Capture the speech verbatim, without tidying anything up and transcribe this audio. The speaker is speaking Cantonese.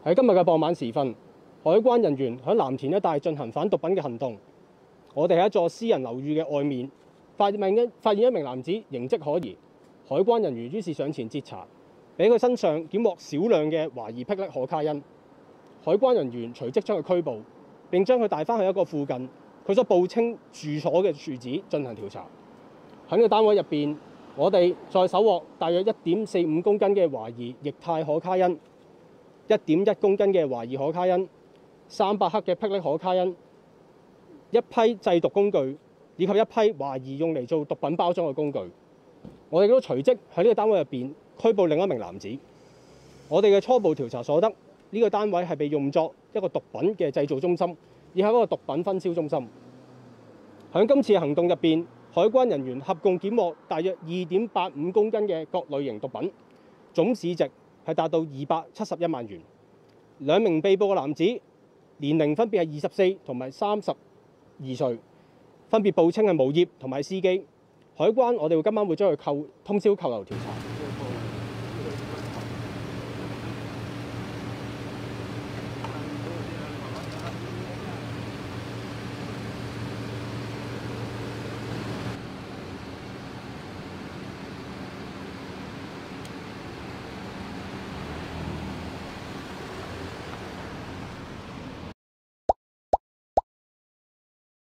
喺今日嘅傍晚時分，海關人員喺藍田一帶進行反毒品嘅行動。我哋喺一座私人樓宇嘅外面，發現一發現一名男子形跡可疑。海關人員於是上前截查，俾佢身上檢獲少量嘅懷疑霹靂可卡因。海關人員隨即將佢拘捕，並將佢帶返去一個附近佢所報稱住所嘅住址進行調查。喺呢個單位入邊，我哋再搜獲大約一點四五公斤嘅懷疑液態可卡因、一點一公斤嘅懷疑可卡因、三百克嘅霹靂可卡因、一批製毒工具以及一批懷疑用嚟做毒品包裝嘅工具。我哋亦都隨即喺呢個單位入邊拘捕另一名男子。我哋嘅初步調查所得，呢個單位係被用作一個毒品嘅製造中心，以及一個毒品分銷中心。喺今次嘅行動入邊，海關人員合共檢獲大約二點八五公斤嘅各類型毒品，總市值係達到二百七十一萬元。兩名被捕嘅男子年齡分別係二十四同埋三十二歲，分別報稱係無業同埋司機。海關我哋會今晚會將佢扣通宵扣留調查。